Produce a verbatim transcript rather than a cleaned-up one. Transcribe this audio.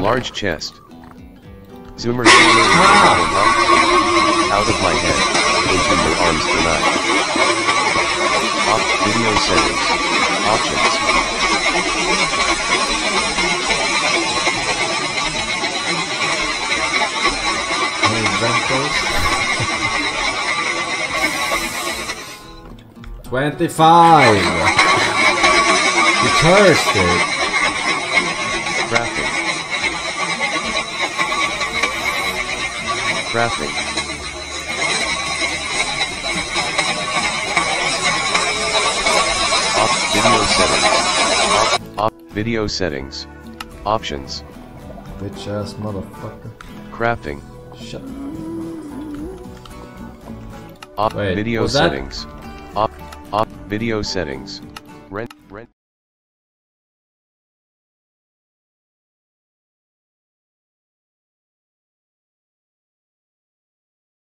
Large chest. Zoomer ah. Out of my head, into your arms tonight. Off video settings. Options. twenty-five. You cursed it. Crafting. Crafting. Off video settings. Off, off video settings. Options. Bitch ass motherfucker. Crafting. Shut up. Off Wait, video was that? settings. Off off video settings. Rent rent